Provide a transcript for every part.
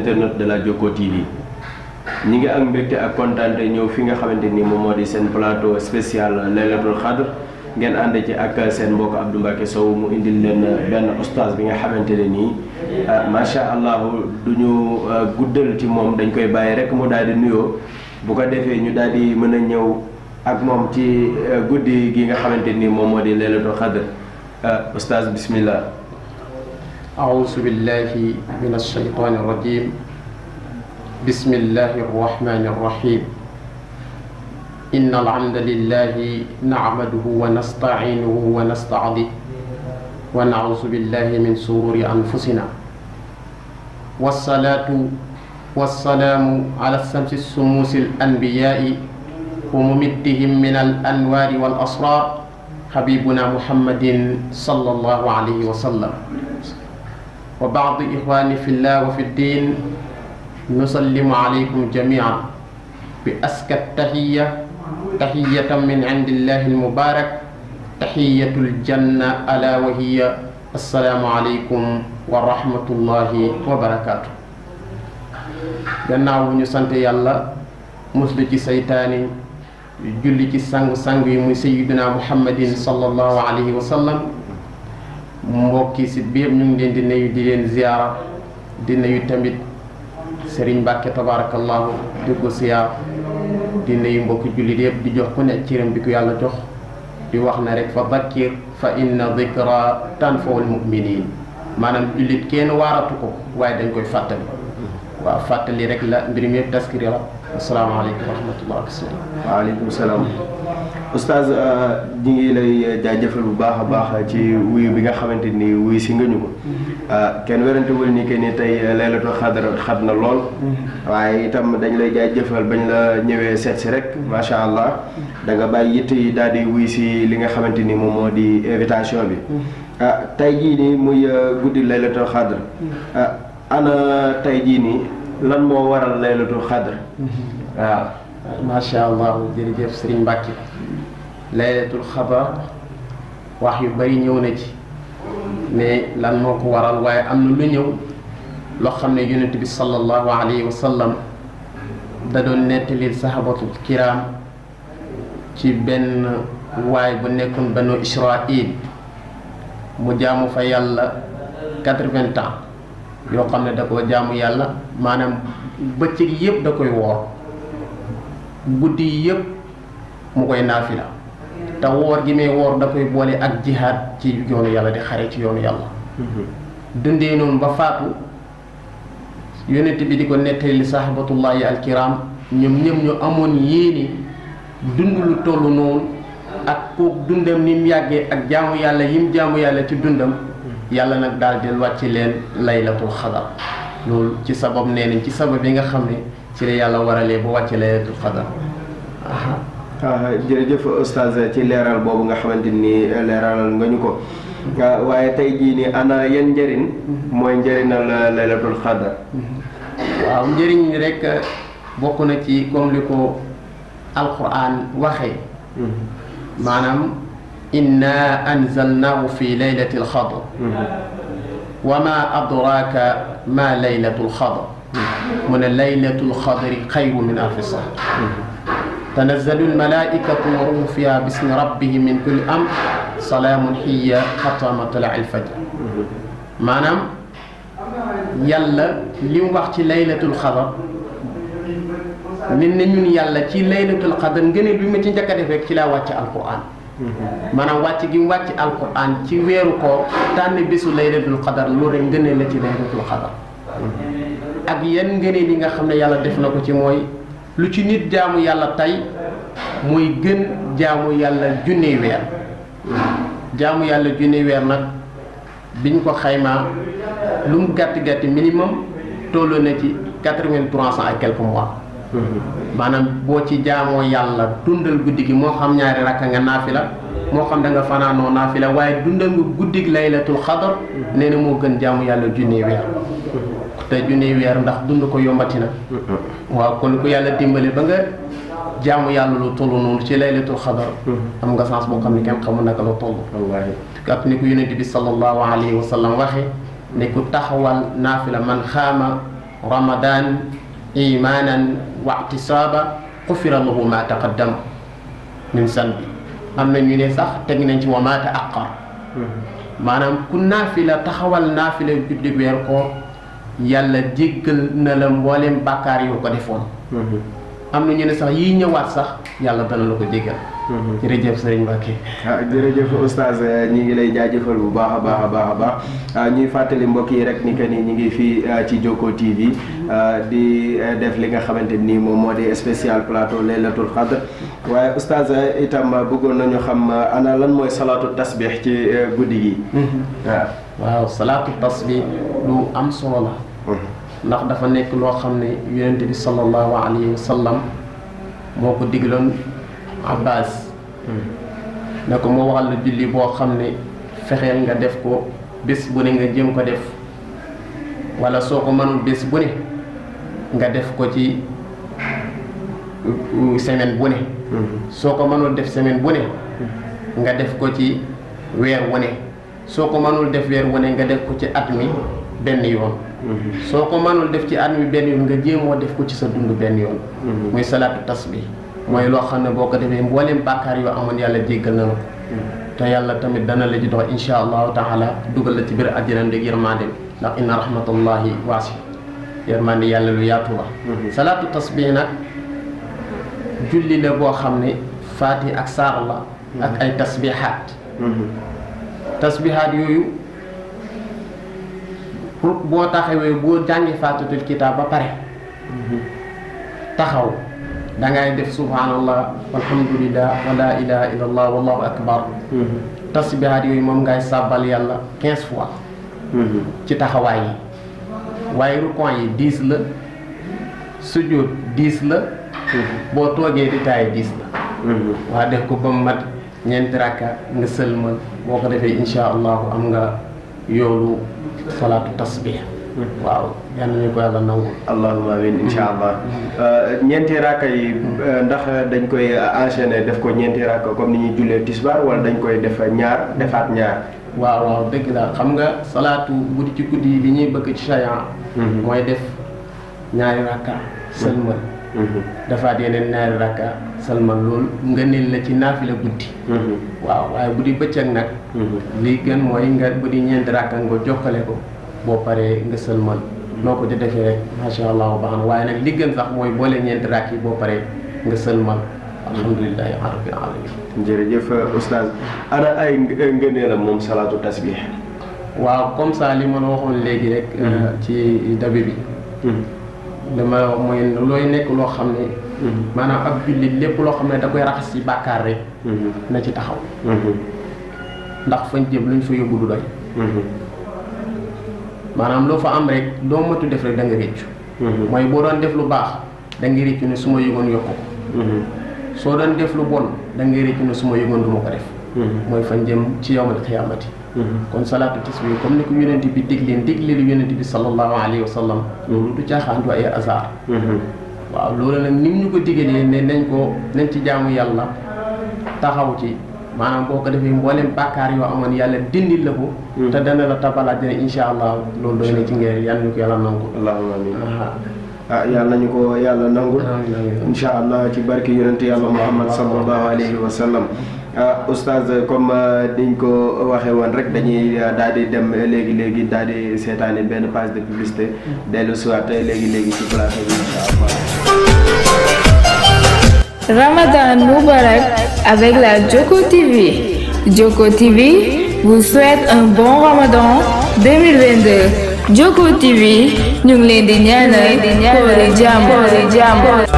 internet de la Jokko TV ñi ngi ak mbégte ak kontaan ñëw fi nga xamante ni moom moo di seen plateau spécial Laylatul Qadr ngeen ànd ci ak seen mbokk Abdou Mbacké Sow mu indil leen benn oustaz bi nga xamante ne nii macha allah du ñu guddal ci moom, dañ koy bàyyi rek mu daal di nuyoo bu ko defee ñu daal di mën a ñëw ak moom ci guddi gi nga xamante ni moom moo di Laylatul Qadr. oustaz bismillah. أعوذ بالله من الشيطان الرجيم بسم الله الرحمن الرحيم إن الحمد لله نعمده ونستعينه ونستعظيه ونعوذ بالله من شرور أنفسنا والصلاة والسلام على الشمس الشموس الأنبياء وممدهم من الأنوار والأسرار حبيبنا محمد صلى الله عليه وسلم وبعض إخواني في الله وفي الدين نسلم عليكم جميعا بأزكى التحية تحية من عند الله المبارك تحية الجنة ألا وهي السلام عليكم ورحمة الله وبركاته. gannaaw bu ñu sant yàlla muslu ci saytaani julli ci sang yi muy sayyidina muhammadin sallallahu alayhi wa sallam. mbokki sit bi yëpp ñu ngi leen di nuyu di leen ziyaara di nuyu tamit Serigne Mbacké tabarakallahu di ko ziyaar di nuyu mbokki jullit yëpp di jox ku nekk cëram bi ko yàlla jox di wax ne rek fa dhakkir fa inna dhikra tanfa'ul mu'minin maanaam jullit kenn waaratu ko waaye dañ koy fàttali waaw fàttali rek la mbir mi yëpp taskiri la. asalaamaaleykum wa rahmatulah. waaleykum salaam. oustaz ñi ngi lay jaajëfal bu baax a baax ci wuyu bi nga xamante ni wuyu si nga ñu ko. kenn werantewul ni que ni tey Laylatul Qadr xat na lool. waaye itam dañ lay jaajëfal bañ la ñëwee seet si rek macha allah da nga bàyyi yitt yi daal di wuyu si li nga xamante ni moom moo di invitation bi. tey jii nii muy guddi Laylatul Qadr. ana tey jii nii lan moo waral Laylatul Qadr. waaw. macha allah jërëjëf Serigne Mbacké. Laylatul Qadr wax yu bari ñëw na ci mais lan moo ko waral waaye am na lu ñëw loo xam ne yonent bi sallallahu alayhi wa sallam da doon nettalil sahabatul kiram ci benn waay bu nekkoon banu Israil mu jaamu fa yàlla 80 ans yoo xam ne da koo jaamu yàlla maanaam bëccëg yëpp da koy woor guddi yëpp mu koy naafila te woor gi may woor da koy boole ak jihaad ci yoonu yàlla di xare ci yoonu yàlla. dundee noonu ba faatu yonent bi di ko nettali sahabatullahi alkiram ñoom ñëpp ñu amoon yéene dund lu tollu noonu ak kooku dundam ni mu yàggee ak jaamu yàlla yim jaamu yàlla ci dundam. yàlla nag daal di wàcc leen Laylatul Qadr loolu ci sabab nee nañ ci sabab yi nga xam ne ci la yàlla waralee ba wàcc Laylatul Qadr. jërëjëf oustaz ci leeral boobu nga xamante ni leeralal nga ñu ko. waaye tey jii nii ana yan njëriñ mooy njëriñal Laylatul Qadr. waaw njëriñ ñi rek bokk na ci comme li ko alquran waxee. maanaam. inna anzalnahu fi laylatil qadr wa ma adraka ma laylatul qadr mu ne laylatul qadri xayru min alfi sahr tanazzalu almalaikatu wa ruuhu fiha bismi rabbihim min kulli amr salaamun hiya hatta matla'il fajr. maanaam yàlla li mu wax ci laylatul qadr nit ne ñun yàlla ci laylatul qadr ngëneel bi ma ci njëkk a def rek ci laa wàcc alquran. maanaam wàcc gi mu wàcc alquran ci weeru koor tànn bisu Laylatul Qadr loolu rek ngëneel la ci Laylatul Qadr. ak yan ngëneel yi nga xam ne yàlla def na ko ci mooy lu ci nit jaamu yàlla tey muy gën jaamu yàlla junni weer. jaamu yàlla junni weer nag biñ ko xaymaa lu mu gàtt gàtt minimum tolloo na ci 83 ans et quelques mois. maanaam boo ci jaamoo yàlla dundal guddi gi moo xam ñaari rakka nga naafila moo xam da nga fanaanoo naafila waaye dundal nga guddig Laylatul Qadr nee na moo gën jaamu yàlla junni weer. te junni weer ndax dund ko yombati na. waaw kon ko yàlla dimbali ba nga jaamu yàlla lu toll noonu ci Laylatul Qadr am nga sens boo xam ne kenn xamul naka la toll. wallaahi ak ni ko yonent bi sallallahu alayhi wa sallam waxe ne ku taxawal naafila man xaama ramadan imanan wa ihtisaba xufira lahu ma taqaddama min sanbi am na ñu ne sax teg nañ ci wa ma ta'aqqar maanaam ku naafila taxawal naafila guddi weer ko yàlla jéggal na la mboolem bàkkaar yoo ko defoon am na ñu ne sax yii ñëwaat sax yàlla dana la ko jéggal jërëjëf sëriñ Mbacke. jërëjëf oustaz ñi ngi lay jaajëfal bu baax a baax a baax a baax ñuy fàttali mbokk yi rek ni que ni ñu ngi fii ci Jokko TV di def li nga xamante ni moom moo di spécial plateau laylatul qadr waaye oustaz itam bëggoon nañu xam ana lan mooy salaatu tasbih ci guddi gi. waaw salaatu tasbih lu am solo la. ndax dafa nekk loo xam ne yonent bi sallallahu alayhi wa sallam moo ko digloon Abbas ne ko moo waxal la julli boo xam ne fexeel nga def ko bés bu ne nga jëm ko def wala soo ko mënul bés bu ne nga def ko ci semaine bu ne soo ko mënul def semaine bu ne nga def ko ci weer wu ne soo ko mënul def weer wu ne nga def ko ci at mi benn yoon soo ko mënul def ci at mi benn yoon nga jéemoo def ko ci sa dund benn yoon muy salaatu tasbih mooy loo xam ne boo ko defee mbooleem bàkkaar yoo amoon yàlla jéggal na la ko te yàlla tamit dana la ci dox insha allahu taala dugal la ci biir àjjana ndég yërmande ndax inna rahmatullahi waasi yërmande yàlla lu yaatu la salaatu tasbih nag julli la boo xam ne faati ak saar la ak ay tasbihaat tasbihaat yooyu pour boo taxawee boo jàngi faatitul kitaab ba pare taxaw da ngay def subhanallah walhamdulillah wa la ilaha illallah wallahu akbar tasbihaat yooyu moom ngay sàbbal yàlla 15 fois ci taxawaay yi waaye rukon yi 10 la sujjóot 10 la boo toogee di taay 10 la waa def ko ba mu mat ñeenti rakka nga sëlmal boo ko defee insha allahu am nga yoolu salaatu tasbih waaw yal nañu ko yàlla nangu allahumma amin insha allah ñeenti raaka yi ndax dañ koy enchaîner def ko ñeenti raaka comme ni ñuy jullee tisbaar wala dañ koy def ñaar defaat ñaar waaw dëgg la xam nga salaatu guddi ci guddi bi ñuy bëgg ci sharia mooy def ñaari raaka sëlmal defaat yeneen ñaari raaka sëlmal loolu nga nil la ci naafila guddi waaw waaye bu di bëccëg nag lii gën mooy nga bu di ñeenti raaka nga jokkale ko boo paree nga sëlmal noo ko di defee rek macha allah baax na waaye nag li gën sax mooy boole ñeenti raak yi boo paree nga sëlmal alhamdulilahi rabbil alamin jërëjëf oustaz ana ay ngëneelam moom salaatu tasbih waaw comme ça li ma la waxoon léegi rek ci dabi bi li ma la wax mooy looy nekk loo xam ne maanaam ab jullit lépp loo xam ne da koy raxas ci bàkkaar rek na ci taxaw ndax fañ jëm luñ fa yóbbu du doy maanaam loo fa am rek doo matu def rek da nga réccu mooy boo doon def lu baax da nga réccu ne su ma yëgoon yokku ko soo doon def lu bon da nga réccu ne su ma yëgoon du ma ko def mooy fañ jëm ci yawmal xiyaamati kon salaatu tasbih comme ni ko yonent bi digle lu yonent bi sallallahu alayhi wa sallam loolu du caaxaan du ay hasard waaw loolu nag ni ñu ko digalee ne nañ ci jaamu yàlla taxaw ci maanaam boo ko defee mboolem bàkkaar yoo amoon yàlla dindil la ko te dana la tabal àjjana insha allah loolu doy na ci ngeen yàlla ñu ko yàlla nangu allahumma amin yàlla nañu ko yàlla nangul insha allah ci barke yonent yàlla muhammad sallallahu alayhi wa sallam oustaz comme diñ ko waxee woon rek dañuy daal di dem léegi daal di seetaani benn page de publicité dellu siwaat léegi ci plateau bi insha allah. Ramadan Moubarak avec la Jokko TV. Jokko TV vous souhaite un bon Ramadan 2022. Jokko TV ñu ngi leen di ñaanal koori jàmm.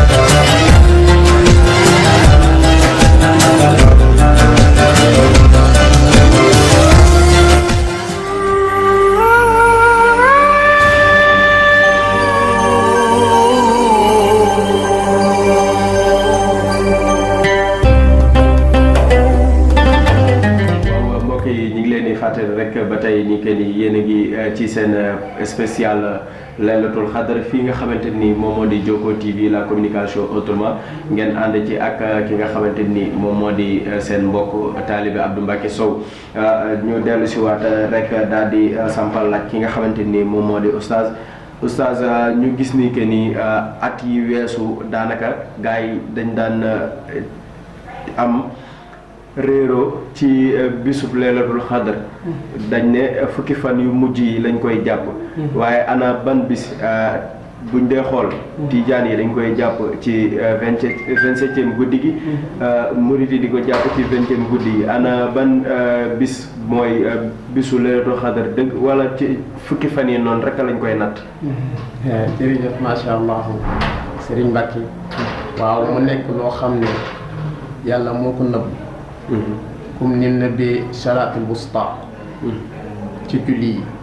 rek ba tey ni que ni yéen a ngi ci seen spécial laylatul xadar fii nga xamante ni moom moo di Jokko TV la communication autrement ngeen ànd ci ak ki nga xamante ni moom moo di seen mbokk taalibe Abdou Mbacké Sow ñu dellu si waat rek daal di sampal laaj ki nga xamante ni moom moo di oustaz oustaz ñu gis ni que ni at yi weesu daanaka gars yi dañ daan am réero ci bisub leelatul xadar dañ ne fukki fan yu mujj yi lañ koy jàpp waaye ana ban bis buñ dee xool tijaan yi dañ koy jàpp ci 27e guddi gi murit yi di ko jàpp ci 20e guddi gi ana ban bis mooy bisu leelatul xadar dëgg wala ci fukki fan yi noonu rek lañ koy natt. jërëjëf macha allah Serigne Mbacke waaw mu nekk loo xam ne yàlla moo ko nëbb comme ni nëbbee salaatul wusta ci julli yi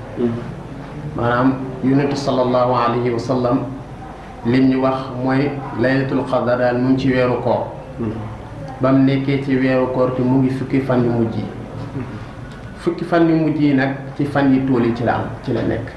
maanaam yonent sallallahu alayhi wa sallam lim ñu wax mooy laylatul qadar daal mu ngi ci weeru koor ba mu nekkee ci weeru koor te mu ngi fukki fan yu mujj yi fukki fan yu mujj yi nag ci fan yi tool yi ci la am ci la nekk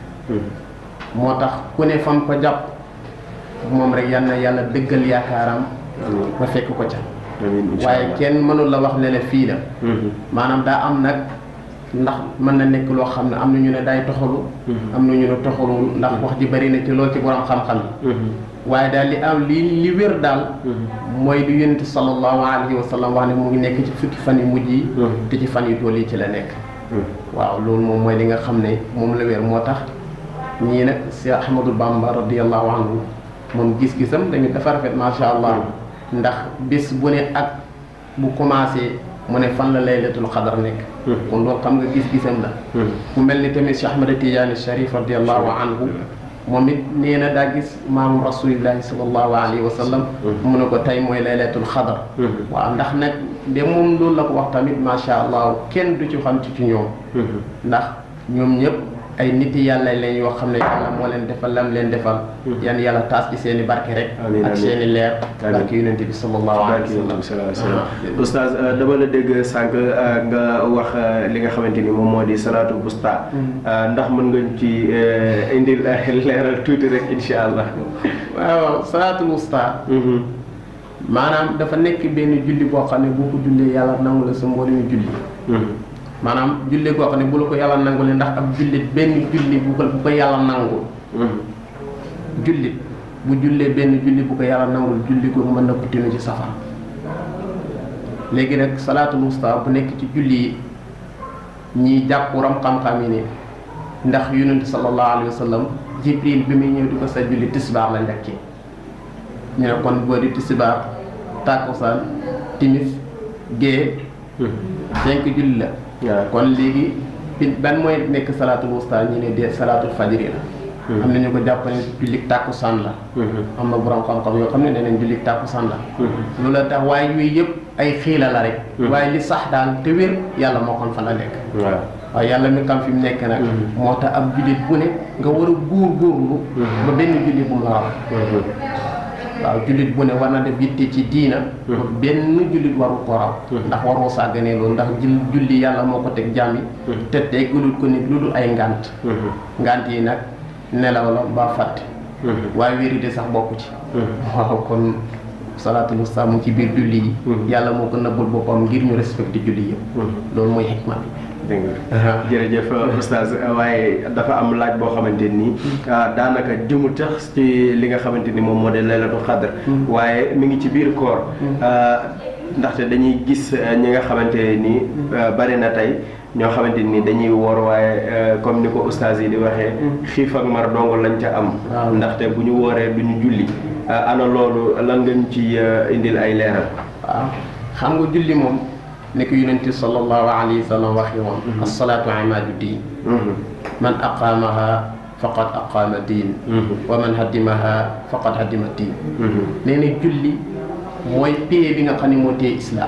moo tax ku ne fam ko jàpp moom rek yal na yàlla dëggal yaakaaram ba fekk ko ca waaye kenn mënul la wax ne la fii la maanaam daa am nag ndax mën na nekk loo xam ne am na ñu ne day toxalu am na ñu ne toxalul ndax wax ji bari na ci loolu ci borom xam-xam yi waaye daal li am li wér daal mooy lu yonent sallallahu alayhi wa sallam wax ne mu ngi nekk ci fukki fan yu mujj yi te ci fan yu tool yi ci la nekk waaw loolu moom mooy li nga xam ne moom la wér moo tax ñii nag Cheikh Ahmadou Bamba radiyallahu anhu moom gis-gisam dañu dafa rafet macha allah ndax bis bu ne ak bu commencé mu ne fan la laylatul xadar nekk kon loolu xam nga gis-gisam la ku mel ni tamit Cheikh Ahmad Tidiane Sharif radiyallahu anhu moom it nee na daa gis maamu rasulillahi sallallahu alayhi wa sallam mu ne ko tey mooy laylatul xadar waaw ndax nag de moom loolu la ko wax tamit macha allah kenn du ci xam ci ñoom ndax ñoom ñëpp ay nit yàlla lañ yoo xam ne yàlla moo leen defal lam leen defal yan yàlla taas ci seen i barke rek ak seen i leer barke yonent bi sallallahu alayhi wa sallam oustaz dama la dégg sànq nga wax li nga xamante ni moom moo di salaatu busta ndax mën nga ci indil leeral tuuti rek insha allah waaw salaatu busta maanaam dafa nekk benn julli boo xam ne boo ko jullee yàlla nangu la sa mboolem julli maanaam julli goo xam ne bu la ko yàlla nangule ndax ab jullit benn julli bu ko yàlla nangul jullit bu jullee benn julli bu ko yàlla nangul julli googu mën na ko tinu ci safara léegi nag salaatul wusta bu nekk ci julli yi ñiy jàpp ram xam-xam yi ne ndax yonent sallallahu alayhi wa sallam jibril bi muy ñëw di ko sa julli tisbaar la njëkkee ñu ne kon boo di tisbaar tàkkusaan timis gée 5 julli la kon léegi ban mooy nekk salaatul wusta ñu ne dee salaatul fajri la am na ñu ko jàpp ne jullik tàkkusaan la am na borom xam-xam yoo xam ne nee nañ jullik tàkkusaan la loolu la tax waaye yooyu yëpp ay xiila la rek waaye li sax daal te wér yàlla moo kon fa la nekk waaye yàlla mi xam fi mu nekk nag moo tax ab jullit bu ne nga war a góorgóorlu ba benn jullit bu mu la raw waaw jullit bu ne war na def yitte ci diina benn jullit waru ko raw ndax waroo sàgganee loolu ndax julli yàlla moo ko teg jàmmi te teggalul ko nit lu dul ay ngànt ngànt yi nag nelaw la ba fàtte waaye wéride sax bokku ci waaw kon salaatul wusta mu ci biir julli yi yàlla moo ko nëbbul boppam ngir ñu respecté julli yëpp loolu mooy xikma bi dégg nga jërëjëf oustaz waaye dafa am laaj boo xamante nii daanaka jëmul tax ci li nga xamante ni moom moo de laylatul xadr waaye mi ngi ci biir koor ndaxte dañuy gis ñi nga xamante nii bari na tey ñoo xamante ni dañuy woor waaye comme ni ko oustaz yi di waxee xiif ak mar dong lañ ca am ndaxte bu ñu wooree du ñu julli ana loolu lan nga ñu ci indil ay leeral waaw xam nga julli moom nekk yonent sallallahu alayhi wa sallam waxi woon as-salaatu imaadu diin man aqaamaha faqad aqaama diin wa man haddimaha faqad haddima diin nee na julli mooy pie bi nga xam ne moo téye islam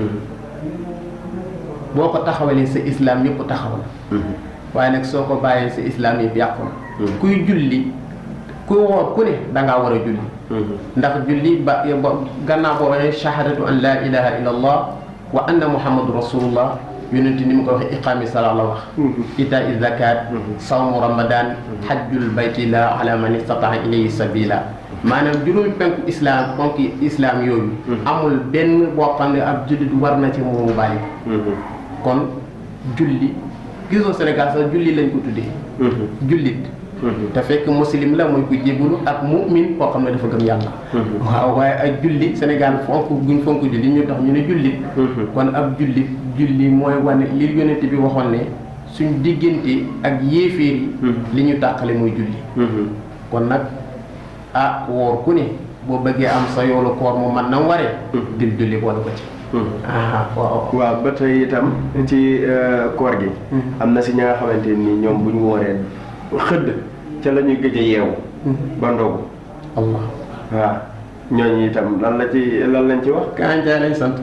boo ko taxawalee sa islam yëpp taxaw na waaye nag soo ko bàyyee sa islam yëpp yàqu na kuy julli kuy woor ku ne dangaa war a julli ndax julli ba gannaaw boo waxee shahadatu an la ilaha illa allah wa anna muhammadu rasulullah yonent ni mu ko waxee iqaami salaa la wax itaa zakat sawmu ramadan hajjul bayti la ala man istataa ilayhi sabila maanaam juróomi penku islam ponki islam yooyu amul benn boo xam ne ab jullit war na ci moomu bàyyi kon julli gisoo Sénégal sax julli lañ ko tuddee jullit te fekk muslim la mooy ku jébbalu ak mu'min koo xam ne dafa gëm yàlla waaw waaye ak julli Sénégal fonk guñ fonk julli ñu tax ñu ne jullit kon ab julli mooy wane li yonent bi waxoon ne suñ diggante ak yéeféer yi li ñu tàqale mooy julli kon nag woor ku ne boo bëggee am sa yoolu koor mu man na waree dil julli boole ko ci waaw ba tey itam ci koor gi am na si ña nga xamante ni ñoom bu ñu wooree xëdd ca la ñuy gëj a yeewu ba ndogu Allah waaw ñooñu itam lan lañ ci wax kanjaay lañ sant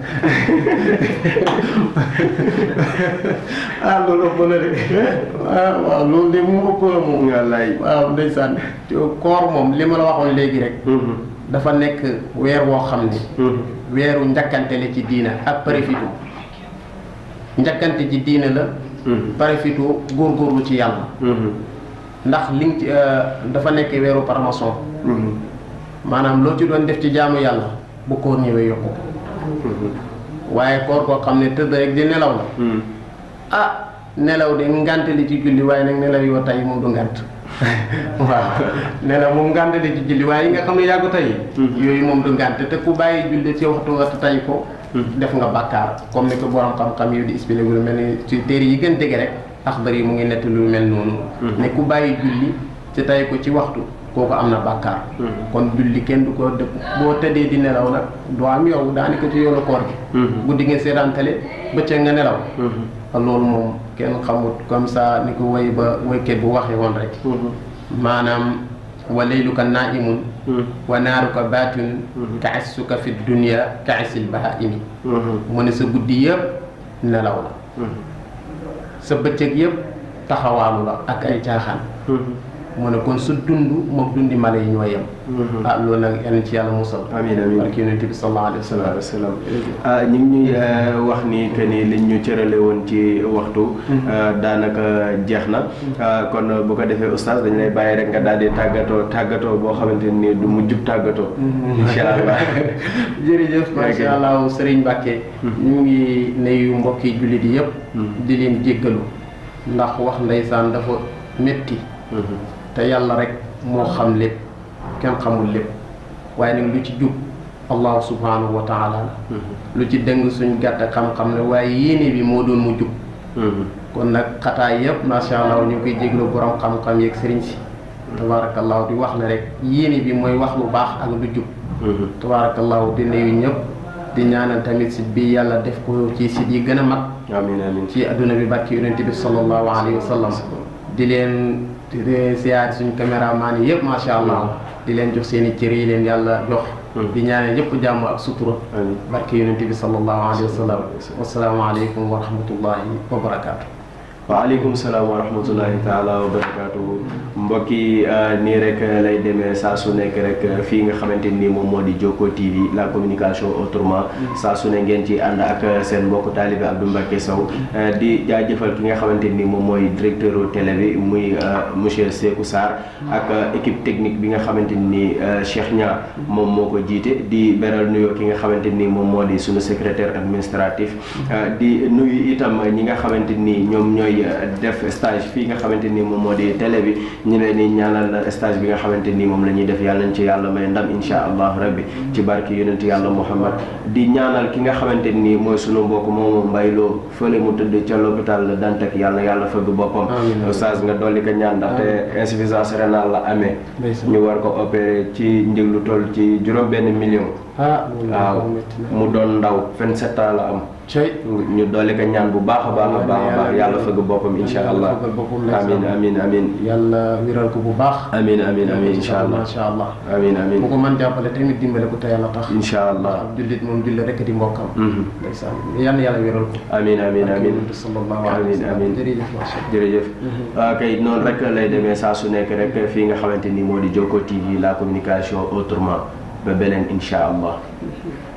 loolu ëpp na de waaw loolu de mu ëpp na moom wallaay waaw ndeysaan koor moom li ma la waxoon léegi rek dafa nekk weer woo xam ne weeru njakkante la ci diina ak parafito njakkante ci diina la parafito góorgóorlu ci yàlla ndax li ci dafa nekk weeru paramaçon maanaam loo ci doon def ci jaamu yàlla bu koor ñëwee yokku waaye koor koo xam ne tëdd rek di nelaw la nelaw de ngante li ci julli waaye nag nelaw yoo tay moom du ngant waaw nelaw moom ngant li ci julli waaye yi nga xam ne yaa ko tay yooyu moom du ngant te ku bàyyi julli ci waxtu nga tay ko def nga bàkkaar comme ni ko borom xam-xam yi di expliqué lu mel ni ci téere yi gën dégg rek axbar yi mu ngi nett lu mel noonu ne ku bàyyi julli ci tay ko ci waxtu kooku am na bàkkaar kon julli kenn du ko dëpp boo tëddee di nelaw nag doo am yow daanaka ci yoonu koor gi guddi nga seetaan télé bëccëg nga nelaw loolu moom kenn xamut comme ça ni ko waykat bu waxee woon rek maanaam wa layluka naimun wa naaruka baatun ka issuka fi dunia ka isil bahaimi mu ne sa guddi yëpp nelaw la sa bëccëg yëpp taxawaalu la ak ay caaxaan mu ne kon su dund moom dundi mala yi ñoo yem loolu nag yal na ci yàlla musal amiin amiin barke yonent bi sallallahu alayhi wa sallam ñu ngi ñuy wax ni que ni liñ ñu cërale woon ci waxtu daanaka jeex na kon bu ko defee oustaz dañ lay bàyyi rek nga daal di tàggatoo boo xamante ni du mu jub tàggatoo incha allah jërëjëf macha allah Serigne Mbacke ñu ngi nuyu mbokki jullit yi yëpp di leen jéggalu ndax wax ndeysaan dafa métti te yàlla rek moo xam lépp kenn xamul lépp waaye nag lu ci jub allahu subhanahu wa taala la lu ci dëng suñ gàtt xam-xam ne waaye yéene bi moo doon mu jub kon nag xataay yëpp macha allah ñu ngi koy jéglu borom xam-xam yeeg sëriñ si tabarakallahu di wax ne rek yéene bi mooy wax lu baax ak lu jub tabarakallahu di nuyu ñëpp di ñaanal tamit site bi yàlla def ko ci site yi gën a mag amiin amiin ci adduna bi barki yonent bi sallallahu alayhi wa sallam di leen siyaar suñ caméraman yi yëpp macha allah di leen jox seen i cër yi leen yàlla jox di ñaanal ñëpp jàmm ak sutura barke yonent bi sallallahu alayhi wa sallam wasalaamu aleykum wa rahmatullahi wa barakaatu waaleykum salaam wa rahmatullahi taala wa barakaatu mbokki nii rek lay demee saa su nekk rek fii nga xamante ni moom moo di Jokko TV la communication autrement saa su ne ngeen ci ànd ak seen mbokk taalibe Abdou Mbacké Sow di jaajëfal ki nga xamante ni moom mooy directeur télé bi muy monsieur Sékou Sarr ak équipe technique bi nga xamante ni Cheikh Nia moom moo ko jiite di beral nuyoo ki nga xamante ni moom moo di sunu secrétaire administratif di nuyu itam ñi nga xamante ni ñoom ñooy def stage fii nga xamante ni moom moo di télé bi ñu leen ni ñaanal stage bi nga xamante ni moom la ñuy def yàlla nañ ci yàlla may ndam insha allahu rabbi ci barki yonent yàlla Muhammad di ñaanal ki nga xamante ni mooy sunu mbokk moomu mbayloo fële mu tëdd ca l'hôpital Dantec yàlla yàlla fëgg boppam stage nga dolli ko ñaan ndaxte insuffisance rénale la amee ñu war ko opérer ci njëg lu toll ci $1 million waaw mu doon ndaw 27 ans la am ñu dolli ko ñaan bu baax a baax yàlla fëgg boppam insha allah amin yàlla wiral ko bu baax amin insha allah amin bu ko mën jàppale tamit dimbale ko te yàlla tax insha allah jullit moom jullit rek di mbokkam ndeysaan yàlla wiral ko amin sallallahu alayhi wa sallam jërëjëf kay noonu rek lay demee saa su nekk rek fii nga xamante ni moo di Jokko TV la communication autrement ba beneen insha allah